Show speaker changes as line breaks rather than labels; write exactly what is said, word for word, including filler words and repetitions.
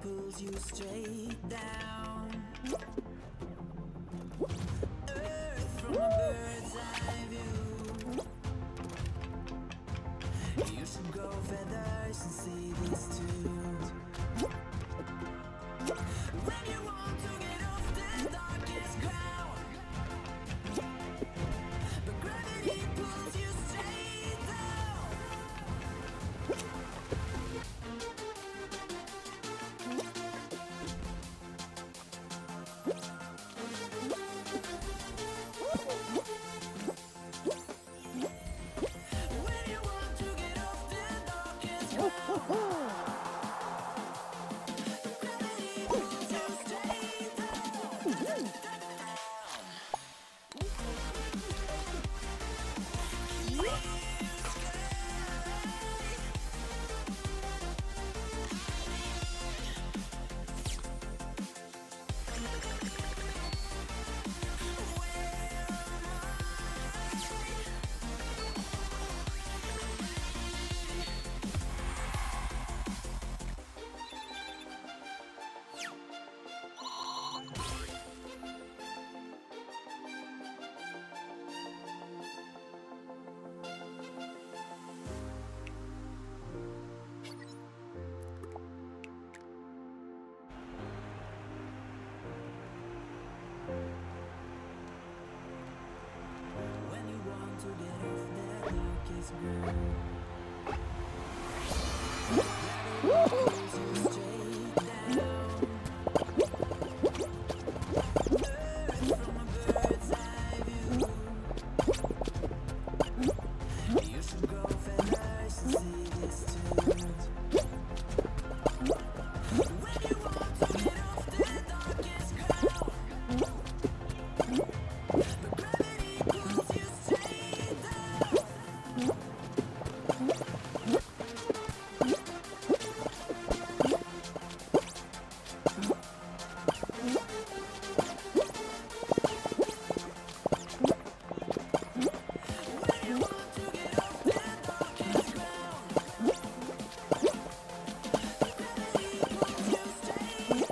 pulls you straight down. Earth from a bird's eye view. You should grow feathers and see this too. When you want to get off the darkest ground, but gravity pulls you straight down. When you want to get off the darkest ground, when you want to get off that darkest ground, pulls you straight down. Earth from a bird's eye view. You should grow feathers and see this too. When you want to get off the darkest ground, but gravity pulls you straight down. When you want to get off the darkest ground, gravity pulls you straight